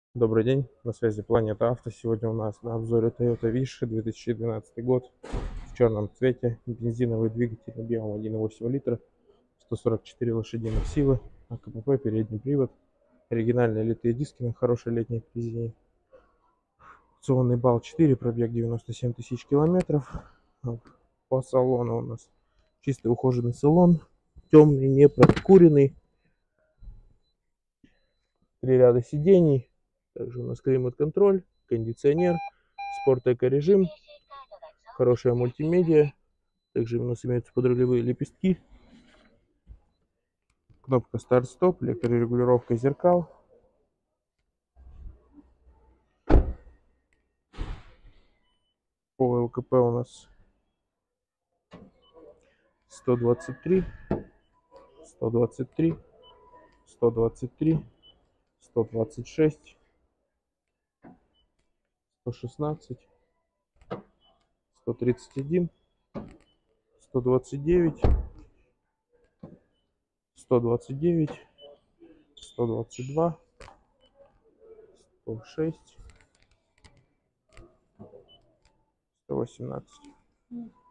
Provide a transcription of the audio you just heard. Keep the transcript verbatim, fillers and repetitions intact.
Добрый день, на связи Планета Авто. Сегодня у нас на обзоре Toyota Wish две тысячи двенадцатый год в черном цвете, бензиновый двигатель объемом один и восемь литра, сто сорок четыре лошадиных силы, АКПП, передний привод, оригинальные литые диски на хорошей летней резине, опционный балл четыре, пробег девяносто семь тысяч километров. По салону у нас чистый ухоженный салон, темный, не прокуренный, три ряда сидений. Также у нас климат-контроль, кондиционер, спорт-эко-режим, хорошая мультимедиа. Также у нас имеются подрулевые лепестки, кнопка старт-стоп, электрорегулировка зеркал. По ЛКП у нас сто двадцать три, сто двадцать три, сто двадцать три, сто двадцать шесть, сто шестнадцать, сто тридцать один, сто двадцать девять, сто двадцать девять, сто двадцать два, сто шесть, сто восемнадцать.